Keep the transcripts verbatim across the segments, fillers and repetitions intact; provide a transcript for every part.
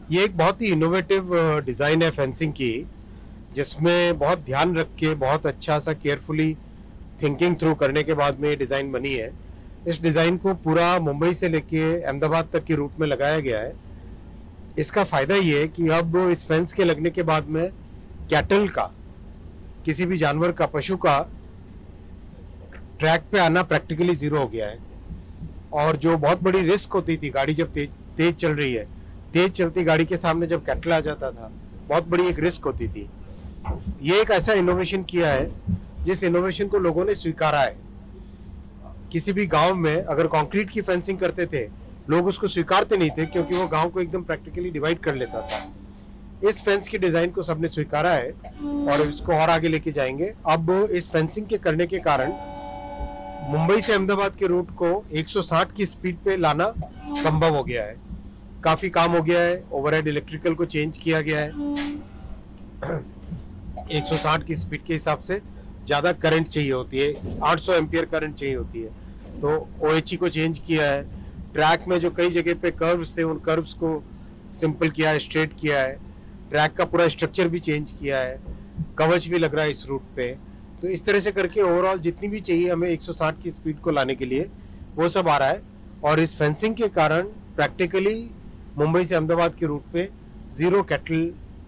ये एक बहुत ही इनोवेटिव डिज़ाइन है फेंसिंग की, जिसमें बहुत ध्यान रख के बहुत अच्छा सा केयरफुली थिंकिंग थ्रू करने के बाद में ये डिज़ाइन बनी है। इस डिज़ाइन को पूरा मुंबई से लेके अहमदाबाद तक की रूट में लगाया गया है। इसका फ़ायदा ये है कि अब इस फेंस के लगने के बाद में कैटल का, किसी भी जानवर का, पशु का ट्रैक पे आना प्रैक्टिकली ज़ीरो हो गया है। और जो बहुत बड़ी रिस्क होती थी, गाड़ी जब तेज तेज चल रही है, तेज चलती गाड़ी के सामने जब कैटल आ जाता था, बहुत बड़ी एक रिस्क होती थी। ये एक ऐसा इनोवेशन किया है जिस इनोवेशन को लोगों ने स्वीकारा है। किसी भी गांव में अगर कंक्रीट की फेंसिंग करते थे, लोग उसको स्वीकारते नहीं थे, क्योंकि वो गांव को एकदम प्रैक्टिकली डिवाइड कर लेता था। इस फेंस की डिजाइन को सबने स्वीकारा है और इसको और आगे लेके जाएंगे। अब इस फेंसिंग के करने के कारण मुंबई से अहमदाबाद के रूट को एक सौ साठ की स्पीड पे लाना संभव हो गया है। काफी काम हो गया है, ओवरहेड इलेक्ट्रिकल को चेंज किया गया है। एक सौ साठ की स्पीड के हिसाब से ज़्यादा करंट चाहिए होती है, आठ सौ एम्पियर करंट चाहिए होती है, तो ओएचई को चेंज किया है। ट्रैक में जो कई जगह पे कर्व्स थे, उन कर्व्स को सिंपल किया है, स्ट्रेट किया है। ट्रैक का पूरा स्ट्रक्चर भी चेंज किया है, कवच भी लग रहा है इस रूट पे। तो इस तरह से करके ओवरऑल जितनी भी चाहिए हमें एक सौ साठ की स्पीड को लाने के लिए, वो सब आ रहा है। और इस फेंसिंग के कारण प्रैक्टिकली मुंबई से अहमदाबाद के रूट पे जीरो कैटल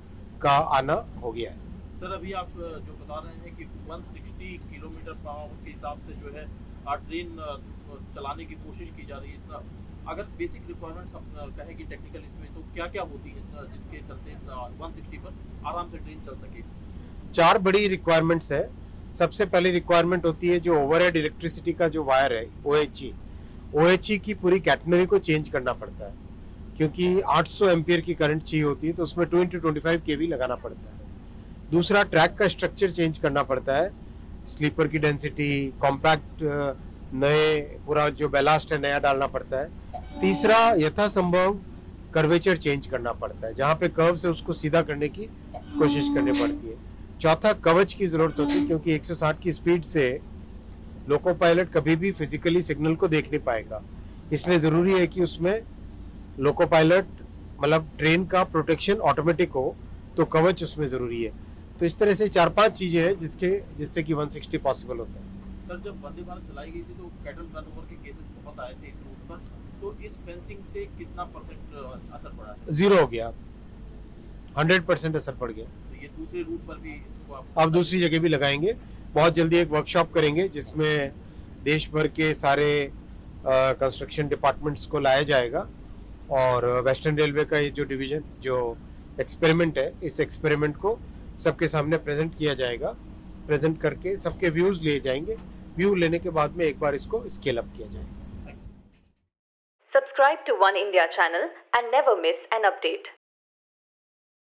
का आना हो गया है। सर, अभी आप जो बता रहे हैं कि एक सौ साठ किलोमीटर पर आवर के हिसाब से जो है ट्रेन चलाने की कोशिश की जा रही है। अगर बेसिक रिक्वायरमेंट्स हम कहें कि टेक्निकल इसमें, तो क्या क्या होती है जिसके चलते एक सौ साठ पर आराम से ट्रेन चल सके? चार बड़ी रिक्वायरमेंट्स है। सबसे पहली रिक्वायरमेंट होती है जो ओवरहेड इलेक्ट्रिसिटी का जो वायर है, ओएचई ओएचई की पूरी कैटनरी को चेंज करना पड़ता है, क्योंकि आठ सौ एम्पियर की करंट चाहिए होती है, तो उसमें टू इंटू ट्वेंटी फाइव के वी लगाना पड़ता है। दूसरा, ट्रैक का स्ट्रक्चर चेंज करना पड़ता है, स्लीपर की डेंसिटी, कॉम्पैक्ट नए, पूरा जो बैलास्ट है नया डालना पड़ता है। तीसरा, यथासंभव कर्वेचर चेंज करना पड़ता है, जहाँ पे कर्व से उसको सीधा करने की कोशिश करनी पड़ती है। चौथा, कवच की जरूरत होती है, क्योंकि एक सौ साठ की स्पीड से लोको पायलट कभी भी फिजिकली सिग्नल को देख नहीं पाएगा, इसलिए जरूरी है कि उसमें लोको पायलट मतलब ट्रेन का प्रोटेक्शन ऑटोमेटिक हो, तो कवच उसमें जरूरी है। तो इस तरह से चार पांच चीजें हैं जिसके जिससे कि एक सौ साठ पॉसिबल होता है। सर, जब वंदे भारत चलाई गई थी तो कैटल टर्नओवर के केसेस बहुत आए थे इस रूट पर, तो इस फेंसिंग से कितना परसेंट असर पड़ा है? जीरो हो गया, हंड्रेड परसेंट असर पड़ गया। तो ये दूसरे रूट पर भी इसको आप अब दूसरी जगह भी लगाएंगे। बहुत जल्दी एक वर्कशॉप करेंगे जिसमें देश भर के सारे कंस्ट्रक्शन डिपार्टमेंट्स को लाया जाएगा, और वेस्टर्न रेलवे का ये जो डिवीजन जो एक्सपेरिमेंट है, इस एक्सपेरिमेंट को सबके सामने प्रेजेंट किया जाएगा। प्रेजेंट करके सबके व्यूज लिए जाएंगे। व्यू लेने के बाद में एक बार इसको स्केल अप किया जाएगा। Subscribe to One India channel and never miss an update.